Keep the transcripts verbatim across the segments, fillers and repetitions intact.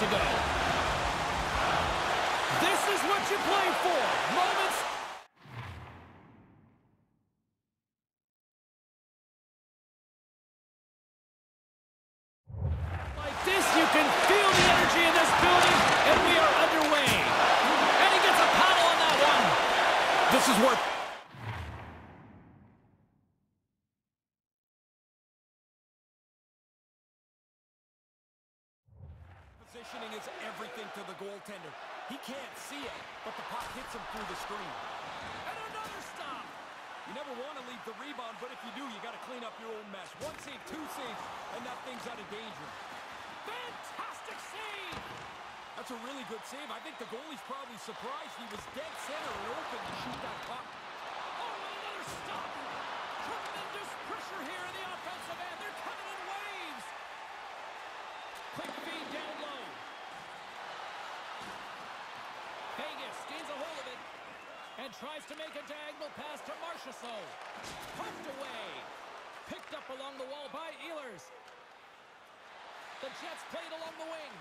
to go. This is what you play for. Moments. Like this, you can feel the energy in this building, and we are underway. And he gets a paddle on that one. This is where... Positioning is everything to the goaltender. He can't see it, but the puck hits him through the screen. And another stop. You never want to leave the rebound, but if you do, you got to clean up your own mess. One save, two saves, and that thing's out of danger. Fantastic save. That's a really good save. I think the goalie's probably surprised he was dead center and open to shoot that puck. Oh, another stop. Tremendous pressure here in the offensive end. They're coming in waves. Quick feed down low. Vegas gains a hold of it and tries to make a diagonal pass to Marchessault. Pumped away. Picked up along the wall by Ehlers. The Jets played along the wing.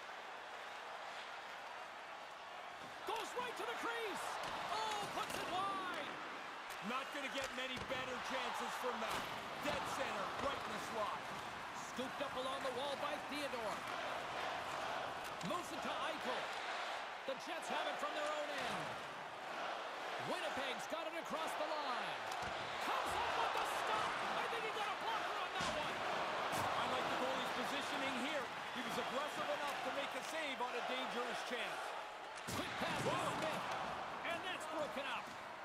Goes right to the crease. Oh, puts it wide. Not going to get many better chances from that. Dead center, right in the slot. Scooped up along the wall by Theodore. Moves it to Eichel. The Jets have it from their own end. Winnipeg's got it across the line. Comes up with the stop. I think he got a blocker on that one. I like the goalie's positioning here. He was aggressive enough to make a save on a dangerous chance. Quick pass to Smith. And that's broken up.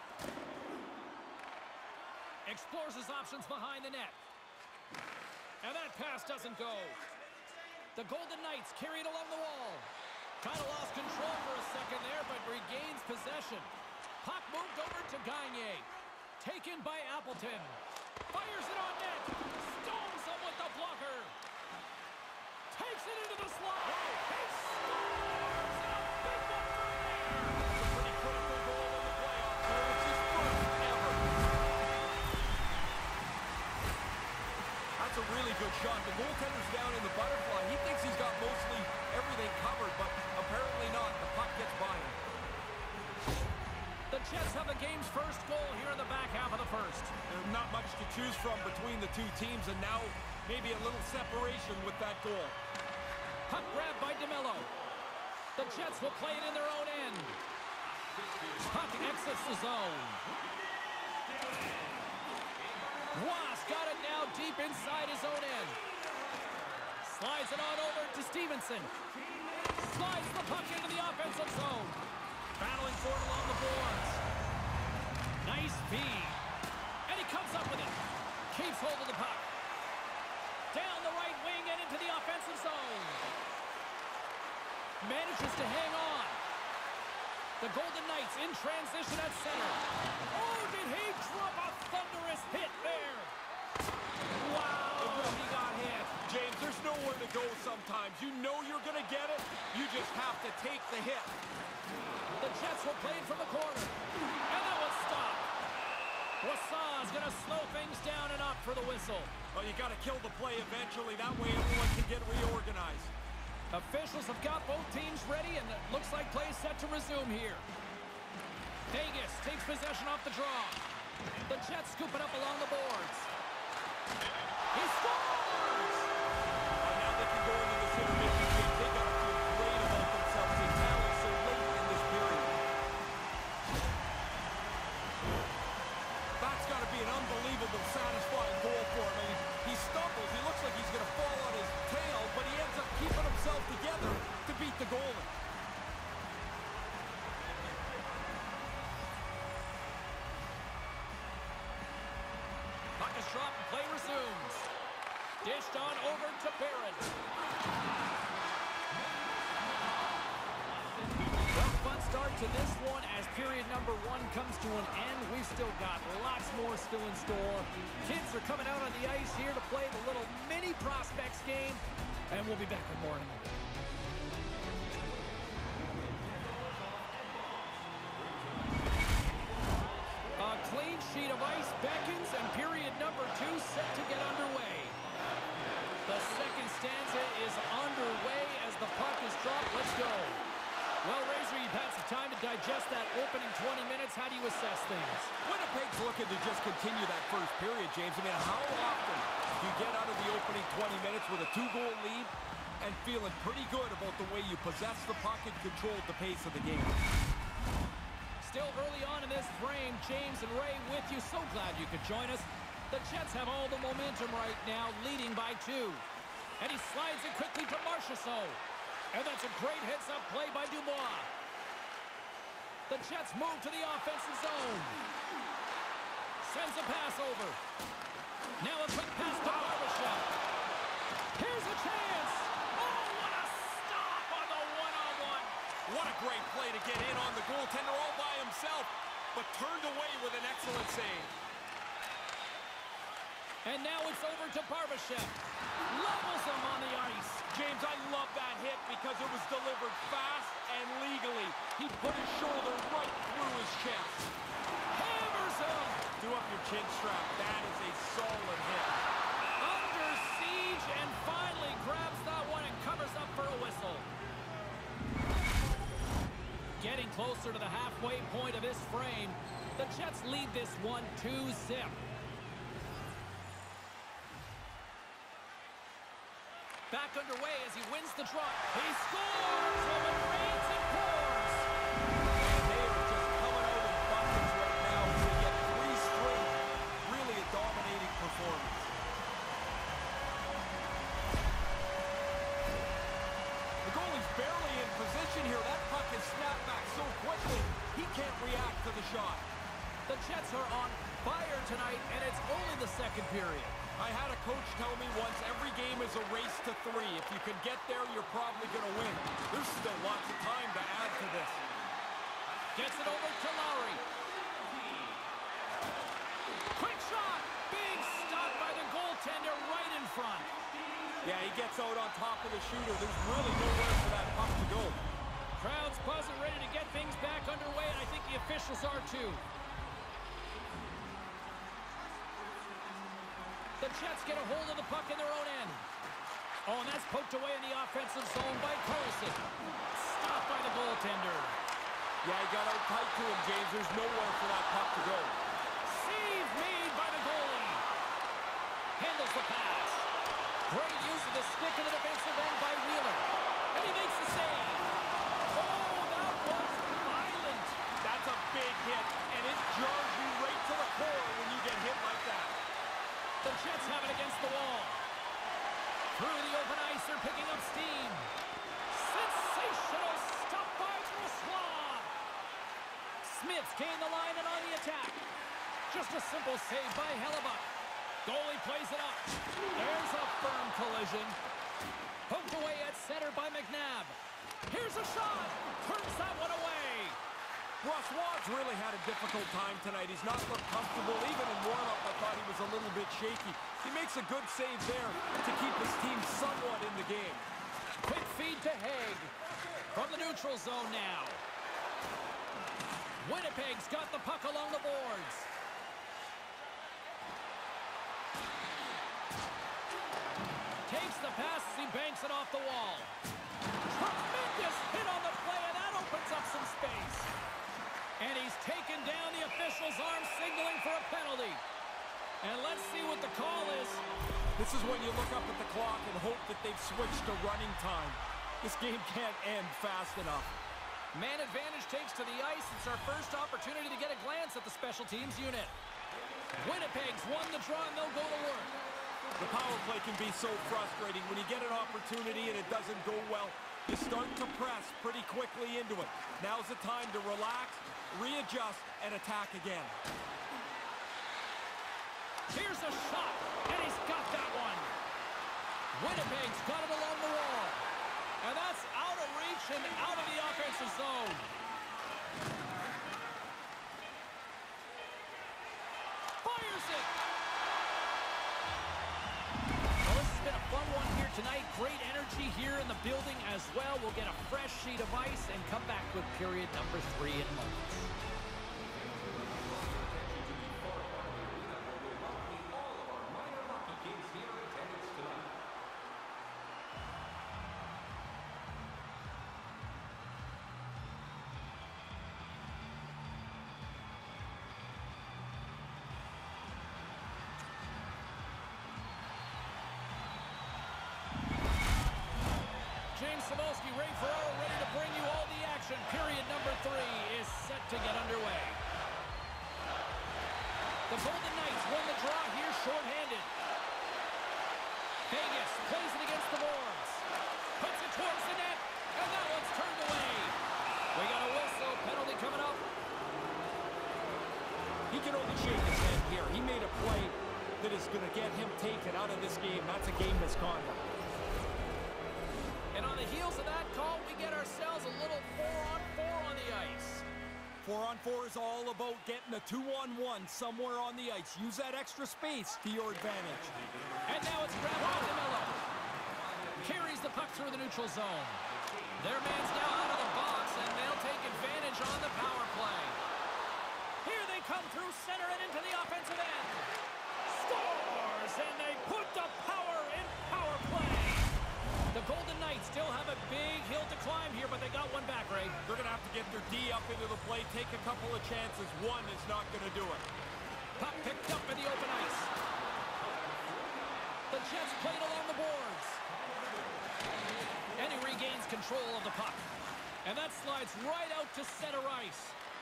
Explores his options behind the net. And that pass doesn't go. The Golden Knights carry it along the wall. Kind of lost control for a second there, but regains possession. Puck moved over to Gagne. Taken by Appleton. Fires it on net. Stones him with the blocker. Takes it into the slot. He scores! And a big one for there. That's a pretty critical goal in the playoffs. So it's his first ever. That's a really good shot. The goaltender's down in the butterfly. He thinks he's got mostly everything covered, but apparently not. The puck gets by him. The Jets have the game's first goal here in the back half of the first. There's not much to choose from between the two teams, and now maybe a little separation with that goal. Puck grabbed by DeMello. The Jets will play it in their own end. Puck exits the zone. Ross got it now deep inside his own end. Slides it on over to Stevenson. Slides the puck into the offensive zone. Battling for it along the boards. Nice feed. And he comes up with it. Keeps hold of the puck. Down the right wing and into the offensive zone. Manages to hang on. The Golden Knights in transition at center. Oh, did he drop a thunderous hit there? Wow, he got hit. James, there's nowhere to go sometimes. You know you're going to get it. You just have to take the hit. The Jets will play it from the corner. And that will stop. Wassau's going to slow things down and up for the whistle. Well, you got to kill the play eventually. That way everyone can get reorganized. Officials have got both teams ready, and it looks like play is set to resume here. Vegas takes possession off the draw. The Jets scoop it up along the boards. He scores! Uh, now they can go into this intermission game. They got to feel great about themselves. They tallied so late in this period. That's got to be an unbelievable, satisfying goal for him. I mean, he stumbles. He looks like he's going to fall on his tail, but he ends up keeping himself together to beat the goalie. Puck is dropped and play resumes. Dished on over to Barron. Well, fun start to this one as period number one comes to an end. We've still got lots more still in store. Kids are coming out on the ice here to play the little mini prospects game, and we'll be back with more in a moment. A clean sheet of ice beckons, and period number two set to get underway. The second stanza is underway as the puck is dropped. Some time to digest that opening twenty minutes. How do you assess things? Winnipeg's looking to just continue that first period, James. I mean, how often do you get out of the opening twenty minutes with a two-goal lead and feeling pretty good about the way you possess the puck and control the pace of the game? Still early on in this frame, James and Ray with you. So glad you could join us. The Jets have all the momentum right now, leading by two. And he slides it quickly to Marchessault. And that's a great heads-up play by Dubois. The Jets move to the offensive zone. Sends a pass over. Now a quick pass to Barbashev. Here's a chance. Oh, what a stop on the one-on-one. What a great play to get in on the goaltender all by himself, but turned away with an excellent save. And now it's over to Barbashev. Levels him on the ice. James, I love that hit because it was delivered fast and legally. He put his shoulder right through his chest. Hammers him. Do up your chin strap. That is a solid hit. Under siege and finally grabs that one and covers up for a whistle. Getting closer to the halfway point of this frame, the Jets lead this one two zip. Back underway as he wins the draw. He scores! And it rains and pours! And they are just coming out in buckets right now as they get three straight. Really a dominating performance. The goalie's barely in position here. That puck is snapped back so quickly, he can't react to the shot. The Jets are on fire tonight, and it's only the second period. I had a coach tell me once, every game is a race to three. If you can get there, you're probably going to win. There's still lots of time to add to this. Gets it over to Lowry. Quick shot! Big stop by the goaltender right in front. Yeah, he gets out on top of the shooter. There's really nowhere for that puck to go. Crowd's buzzing, ready to get things back underway, and I think the officials are too. The Jets get a hold of the puck in their own end. Oh, and that's poked away in the offensive zone by Karlsson. Stopped by the goaltender. Yeah, he got out tight to him, James. There's nowhere for that puck to go. Save made by the goalie. Handles the pass. Great use of the stick in the defensive end by Wheeler. And he makes the save. Oh, that was violent. That's a big hit, and it jars you right to the core when you get hit like that. The Jets have it against the wall. Through the open ice, they're picking up steam. Sensational stop by Brossoit. Smith's gained the line and on the attack. Just a simple save by Hellebuyck. Goalie plays it up. There's a firm collision. Poked away at center by McNabb. Here's a shot. Turns that one away. Brossoit's really had a difficult time tonight. He's not looked comfortable. Even in warm-up, I thought he was a little bit shaky. He makes a good save there to keep his team somewhat in the game. Quick feed to Haig. From the neutral zone now. Winnipeg's got the puck along the boards. Takes the pass as he banks it off the wall. Tremendous hit on the play, and that opens up some space. And he's taken down. The official's arm signaling for a penalty. And let's see what the call is. This is when you look up at the clock and hope that they've switched to running time. This game can't end fast enough. Man advantage takes to the ice. It's our first opportunity to get a glance at the special teams unit. Winnipeg's won the draw, and they'll go to work. The power play can be so frustrating. When you get an opportunity and it doesn't go well, you start to press pretty quickly into it. Now's the time to relax, readjust, and attack again. Here's a shot, and he's got that one. Winnipeg's got it along the wall. And that's out of reach and out of the offensive zone. Fires it. Well, this has been a fun one here tonight. Great energy here in the building as well. We'll get a fresh sheet of ice and come back with period number three in moments. Cybulski, Ray Ferraro ready to bring you all the action. Period number three is set to get underway. The Golden Knights won the draw here shorthanded. Vegas plays it against the boards. Puts it towards the net, and that one's turned away. We got a whistle, penalty coming up. He can only shake his head here. He made a play that is going to get him taken out of this game. That's a game misconduct. And on the heels of that call, we get ourselves a little four-on-four on the ice. Four-on-four is all about getting a two-on-one somewhere on the ice. Use that extra space to your advantage. And now it's grabbed by DeMello. Carries the puck through the neutral zone. Their man's now out of the box, and they'll take advantage on the power play. Here they come through center and into the offensive end. Scores, and they put the power in power play. The Golden Knights still have a big hill to climb here, but they got one back, Ray. They're going to have to get their D up into the play, take a couple of chances. One is not going to do it. Puck picked up in the open ice. The Jets played along the boards. And he regains control of the puck. And that slides right out to center ice.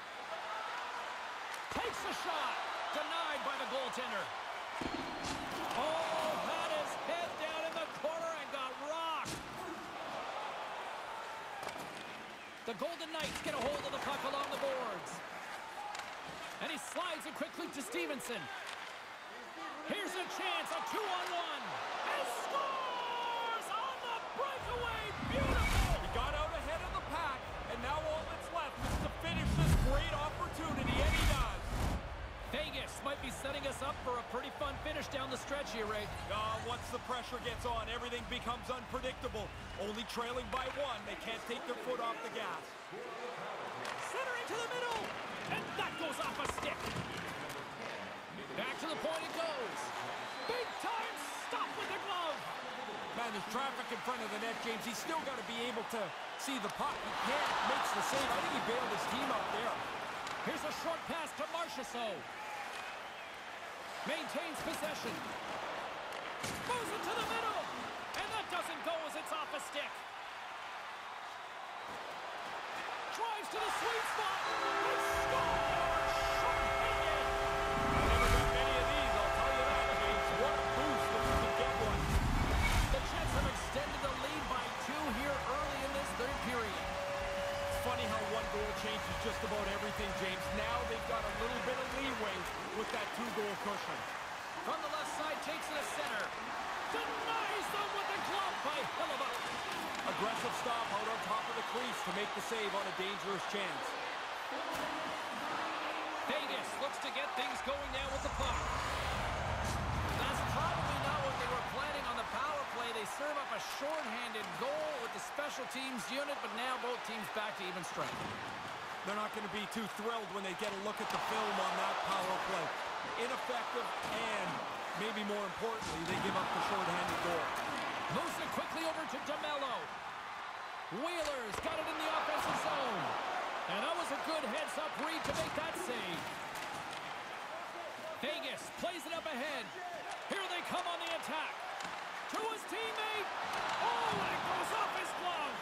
Takes a shot. Denied by the goaltender. Oh, had his head down in the corner and got rocked. The Golden Knights get a hold of the puck along the boards. And he slides it quickly to Stevenson. Here's a chance, a two-on-one. And scores on the breakaway. Beautiful. He got out ahead of the pack, and now all that's left is to finish this great opportunity, and he does. Vegas might be setting us up for a pretty fun finish down the stretch here, Ray. Uh, once the pressure gets on, everything becomes unpredictable. Only trailing by one, they can't take their foot off the gas. Center into the middle, and that goes off a stick. Back to the point it goes. Big time stop with the glove. Man, there's traffic in front of the net, James. He's still got to be able to see the puck. He can't, makes the save. I think he bailed his team out there. Here's a short pass to Marchessault. Maintains possession. Moves it to the middle. And that doesn't go as it's off a stick. Drives to the sweet spot. And scores! Short-handed. I never got many of these, I'll tell you that, James. What a boost if you can get one. The Jets have extended the lead by two here early in this third period. It's funny how one goal changes just about everything, James. Now they've got a little bit of leeway with that two-goal cushion. From the left side, takes it to center. Denies them with the glove by Hellebuyck. Aggressive stop out on top of the crease to make the save on a dangerous chance. Vegas looks to get things going now with the puck. That's probably not what they were planning on the power play. They serve up a shorthanded goal with the special teams unit, but now both teams back to even strength. They're not going to be too thrilled when they get a look at the film on that power play. Ineffective, and maybe more importantly, they give up the shorthanded goal. Moves it quickly over to DeMello. Wheeler's got it in the offensive zone. And that was a good heads-up read to make that save. Vegas plays it up ahead. Here they come on the attack. To his teammate. Oh, and it goes off his glove.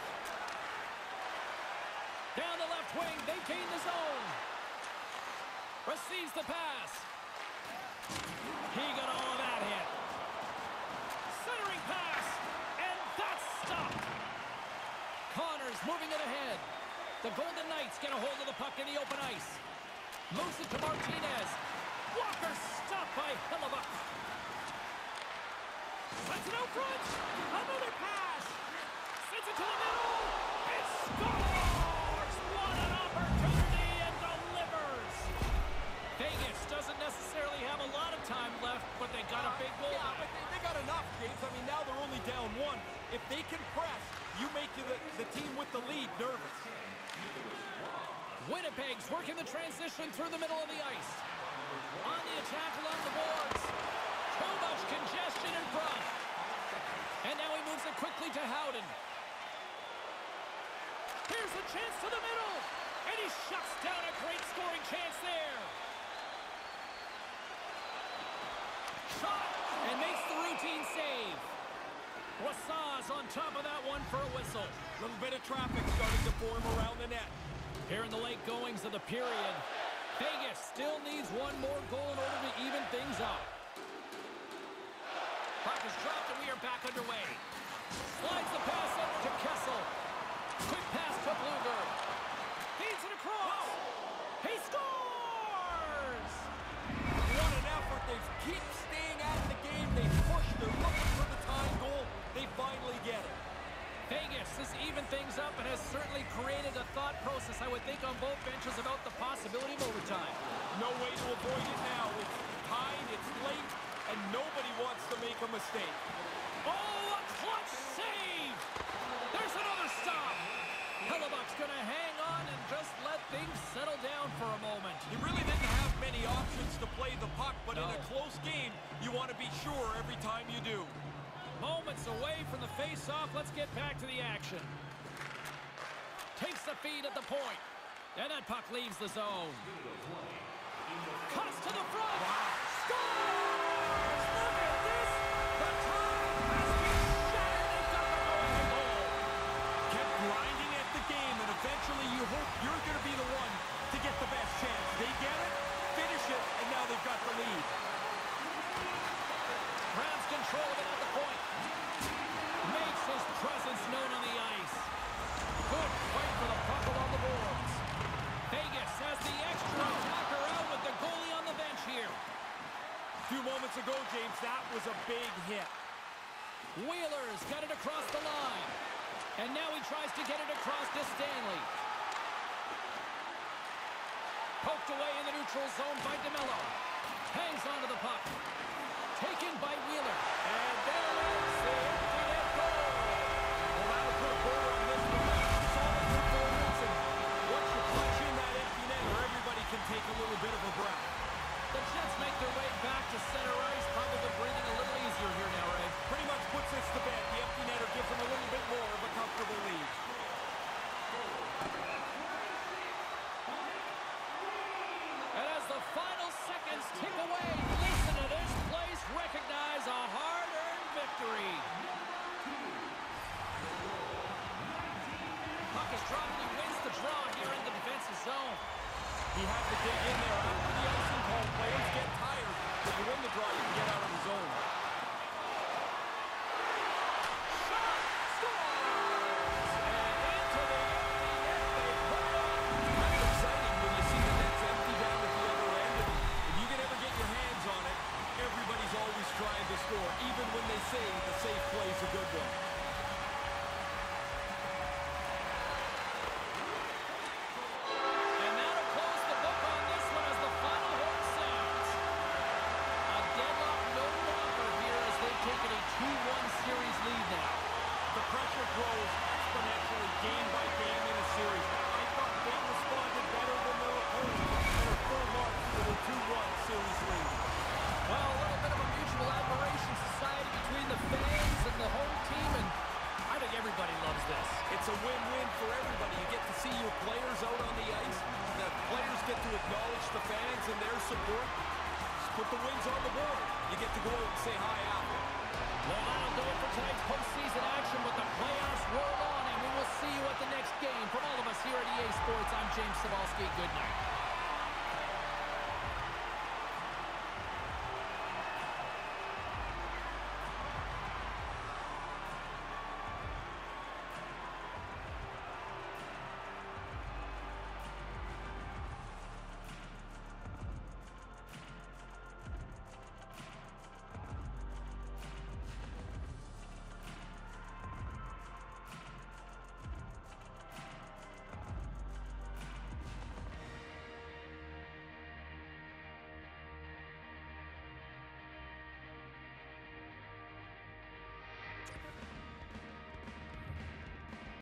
Down the left wing, they gain the zone. Receives the pass. He got all of that hit. Centering pass, and that's stopped. Connors moving it ahead. The Golden Knights get a hold of the puck in the open ice. Moves it to Martinez. Walker stopped by Hellebuyck. Sends it out front. Another pass. Sends it to the middle. It scores! What an opportunity, and delivers. Vegas doesn't necessarily have a lot of time left, but they got a big goal. Yeah, but they, they got enough, James. I mean, now they're only down one. If they can press, you make the, the team with the lead nervous. Winnipeg's working the transition through the middle of the ice. On the attack along the boards. Too much congestion in front. And now he moves it quickly to Howden. Here's a chance to the middle. And he shuts down a great scoring chance there. Shot and makes the routine save. Wassaz on top of that one for a whistle. A little bit of traffic starting to form around the net. Here in the late goings of the period, Vegas still needs one more goal in order to even things up. Puck is dropped and we are back underway. Slides the pass over to Kessel. Quick pass to Bluger. Feeds it across. He scores! What an effort. They keep staying out of the game. They push. They're looking for the tying goal. They finally get it. Vegas has evened things up and has certainly created a thought process, I would think, on both benches about the possibility of overtime. No way to avoid it now. It's tied, it's late, and nobody wants to make a mistake. Oh, a clutch save! There's another stop! Hellebuck's going to hang on and just let things settle down for a moment. He really didn't have many options to play the puck, but no. in a close game, you want to be sure every time you do. Moments away from the face-off. Let's get back to the action. Takes the feed at the point. And that puck leaves the zone. Cuts to the front. Wow. Scores! Look at this! The time has been shattered. They've got the going goal. Kept grinding at the game, and eventually you hope you're going to be the one to get the best chance. They get it, finish it, and now they've got the lead. Grabs control of it at the point. Makes his presence known on the ice. Good fight for the puck along the boards. Vegas has the extra attacker out with the goalie on the bench here. A few moments ago, James, that was a big hit. Wheeler's got it across the line. And now he tries to get it across to Stanley. Poked away in the neutral zone by DeMello. Hangs onto the puck. Taken by Wheeler. And there is the empty net goal. Well, that'll put a goal on this one. Solid performance, and once you punch in that empty net, everybody can take a little bit of a breath. The Jets make their way back to center ice, probably breathing a little easier here now, Ray. Pretty much puts this to bed. The empty netter gives them a little bit more of a comfortable lead. And as the final seconds tick away, listen to this place recognize a hard-earned victory. Puck is dropped and he wins the draw here in the defensive zone. He had to dig in there after the icing call. Players get tired. If you win the draw, you can get out of the zone. Shot! Scores! And into the empty net they put it. Kind of exciting when you see the net's empty down at the other end. And if you can ever get your hands on it, everybody's always trying to score, even when they say the safe play is a good one. And that'll close the book on this one as the final horn sounds. A deadlock no longer here as they've taken a two one series lead now. The pressure grows exponentially game by game in a series. I thought they responded better than their opponents and are full marks for the two one series lead. Well, a little bit of a mutual admiration society between the fans and the home team, and I think everybody loves this. It's a win-win for everybody. You get to see your players out on the ice. The players get to acknowledge the fans and their support. Just put the wins on the board. You get to go out and say hi after. Well, that'll do it for tonight's postseason action, but the playoffs roll on, and we will see you at the next game. From all of us here at E A Sports, I'm James Cybulski. Good night.